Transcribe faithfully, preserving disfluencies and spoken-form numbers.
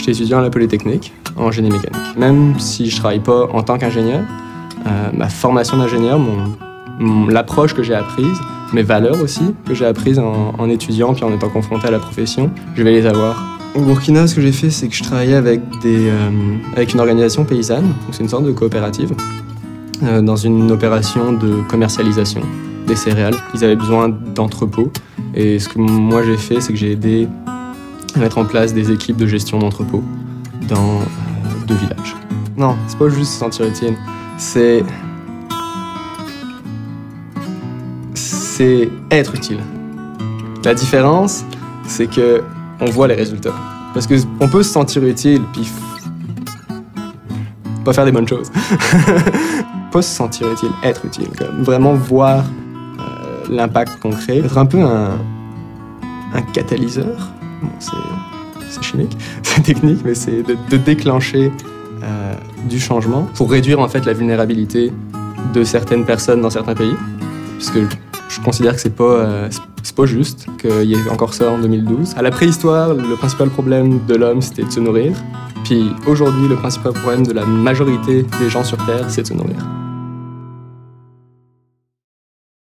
suis étudiant à la Polytechnique en génie mécanique. Même si je ne travaille pas en tant qu'ingénieur, euh, ma formation d'ingénieur, mon, mon, l'approche que j'ai apprise, mes valeurs aussi que j'ai apprises en, en étudiant puis en étant confronté à la profession, je vais les avoir. Au Burkina, ce que j'ai fait, c'est que je travaillais avec, des, euh, avec une organisation paysanne, c'est une sorte de coopérative, euh, dans une opération de commercialisation des céréales. Ils avaient besoin d'entrepôts et ce que moi j'ai fait, c'est que j'ai aidé à mettre en place des équipes de gestion d'entrepôts dans euh, deux villages. Non, c'est pas juste se sentir utile, c'est... c'est être utile. La différence, c'est que on voit les résultats. Parce qu'on peut se sentir utile, puis pas faire des bonnes choses. Pas se sentir utile, être utile. Comme vraiment voir euh, l'impact concret. Être un peu un, un catalyseur. Bon, c'est chimique, c'est technique, mais c'est de, de déclencher euh, du changement pour réduire en fait la vulnérabilité de certaines personnes dans certains pays. Puisque je considère que c'est pas, euh, c'est pas juste qu'il y ait encore ça en deux mille douze. À la préhistoire, le principal problème de l'homme, c'était de se nourrir. Puis aujourd'hui, le principal problème de la majorité des gens sur Terre, c'est de se nourrir.